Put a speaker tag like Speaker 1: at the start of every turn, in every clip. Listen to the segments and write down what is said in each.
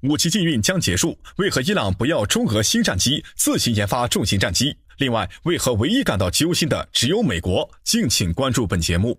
Speaker 1: 武器禁运将结束，为何伊朗不要中俄新战机，自行研发重型战机？另外，为何唯一感到揪心的只有美国？敬请关注本节目。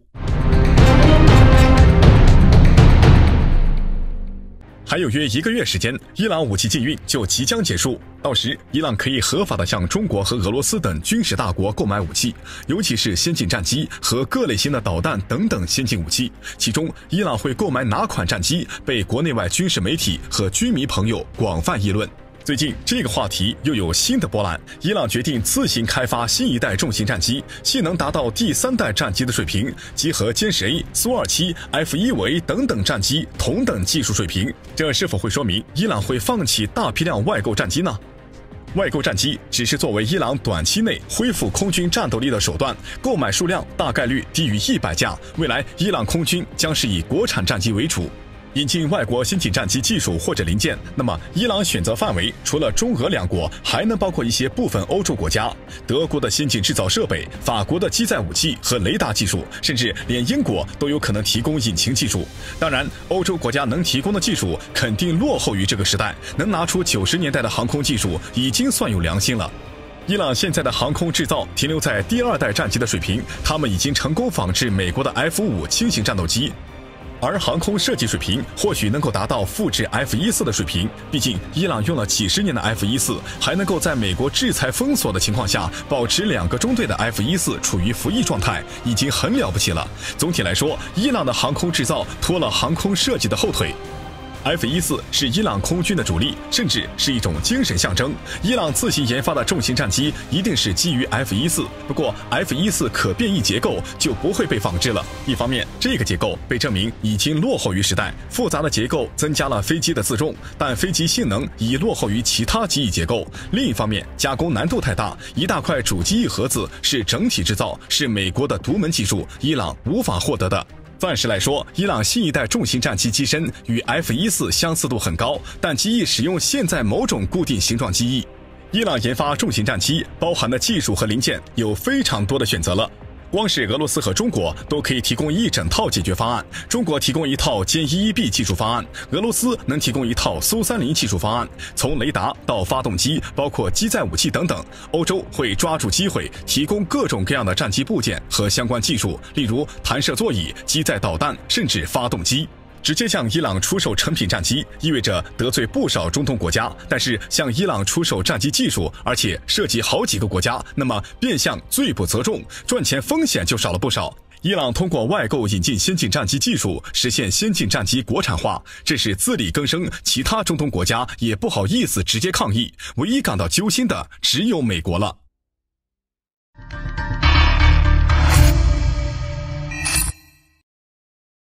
Speaker 1: 还有约1个月时间，伊朗武器禁运就即将结束。到时，伊朗可以合法的向中国和俄罗斯等军事大国购买武器，尤其是先进战机和各类型的导弹等等先进武器。其中，伊朗会购买哪款战机，被国内外军事媒体和军迷朋友广泛议论。最近这个话题又有新的波澜，伊朗决定自行开发新一代重型战机，性能达到第3代战机的水平，集合歼十 A、苏27、F-1V 等等战机同等技术水平。这是否会说明伊朗会放弃大批量外购战机呢？外购战机只是作为伊朗短期内恢复空军战斗力的手段，购买数量大概率低于100架。未来伊朗空军将是以国产战机为主。引进外国先进战机技术或者零件，那么伊朗选择范围除了中俄2国，还能包括一些部分欧洲国家。德国的先进制造设备，法国的机载武器和雷达技术，甚至连英国都有可能提供引擎技术。当然，欧洲国家能提供的技术肯定落后于这个时代，能拿出90年代的航空技术已经算有良心了。伊朗现在的航空制造停留在第2代战机的水平，他们已经成功仿制美国的 F-5轻型战斗机。而航空设计水平或许能够达到复制 F-14的水平，毕竟伊朗用了几十年的 F-14，还能够在美国制裁封锁的情况下，保持2个中队的 F-14处于服役状态，已经很了不起了。总体来说，伊朗的航空制造拖了航空设计的后腿。F-14是伊朗空军的主力，甚至是一种精神象征。伊朗自行研发的重型战机一定是基于 F-14，不过 F-14可变异结构就不会被仿制了。一方面，这个结构被证明已经落后于时代，复杂的结构增加了飞机的自重，但飞机性能已落后于其他机翼结构。另一方面，加工难度太大，一大块主机翼盒子是整体制造，是美国的独门技术，伊朗无法获得的。暂时来说，伊朗新一代重型战机机身与 F-14相似度很高，但机翼使用现在某种固定形状机翼。伊朗研发重型战机包含的技术和零件有非常多的选择了。光是俄罗斯和中国都可以提供一整套解决方案，中国提供一套歼 11B 技术方案，俄罗斯能提供一套苏30技术方案，从雷达到发动机，包括机载武器等等，欧洲会抓住机会提供各种各样的战机部件和相关技术，例如弹射座椅、机载导弹，甚至发动机。直接向伊朗出售成品战机，意味着得罪不少中东国家，但是向伊朗出售战机技术，而且涉及好几个国家，那么变相罪不责众，赚钱风险就少了不少。伊朗通过外购引进先进战机技术，实现先进战机国产化，这是自力更生，其他中东国家也不好意思直接抗议，唯一感到揪心的只有美国了。